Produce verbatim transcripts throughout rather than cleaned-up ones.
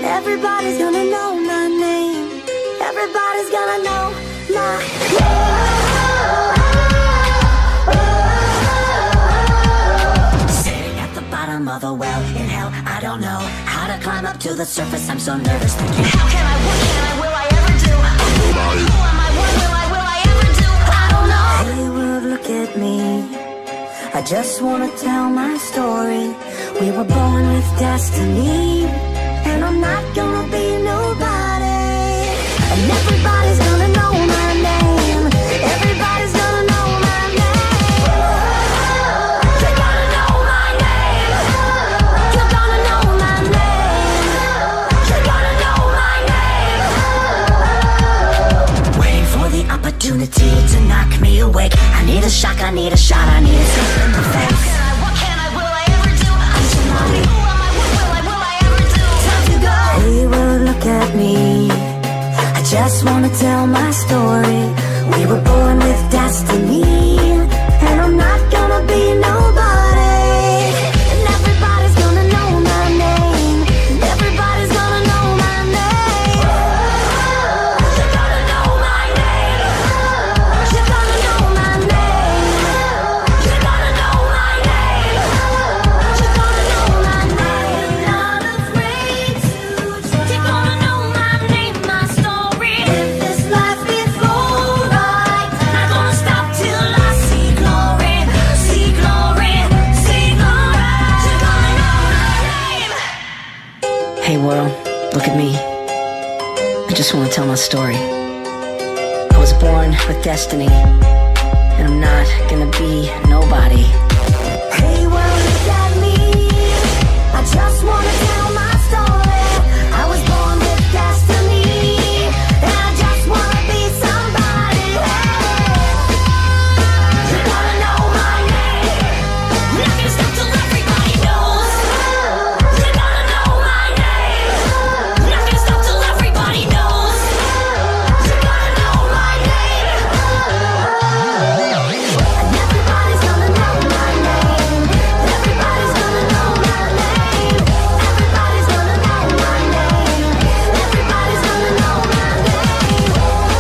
Everybody's gonna know my name. Everybody's gonna know my name. Sitting at the bottom of a well in hell, I don't know how to climb up to the surface. I'm so nervous thinking, how can I, what can I, will I ever do? Who am I, what will I, will I ever do? I don't know. Hey world, look at me. I just wanna tell my story. We were born with destiny, and I'm not gonna be nobody. And everybody's gonna know my name. Everybody's gonna know my name. You're gonna know my name. You're gonna know my name. You're gonna know my name. Waiting for the opportunity to knock me awake. I need a shock, I need a shot, I need a slap in the face. What can I, what can I, will I ever do? I'm somebody. Who am I, what will I, will I ever do? Time to go. Hey world, look at me. I just wanna tell my story. We were born with destiny, and I'm not gonna be nobody. And everybody's gonna know my name. Everybody's gonna know my name. You're gonna know my name. You're gonna know my name. You're gonna know my name. You're gonna know my name. Not afraid to try. You're gonna know my name, my story. If this life before right, not gonna stop till I see glory, see glory, see glory. You're gonna know my name. Hey world, look at me. I just wanna tell my story. I was born with destiny, and I'm not gonna be nobody. Hey world, look at me. I just wanna tell my story. I was born with destiny, and I just wanna be somebody. You're gonna know my name. You're not gonna stop till everybody knows. You're gonna know my name. You're not gonna stop till everybody knows. You're gonna know my name. And everybody's gonna know my name. Everybody's gonna know my name. Everybody's gonna know my name. Everybody's gonna know my name.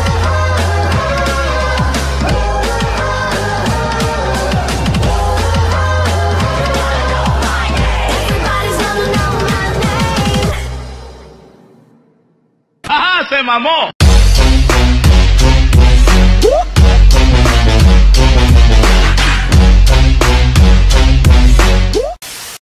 Everybody's gonna know my name. ¡Ajá! ¡Se mamó!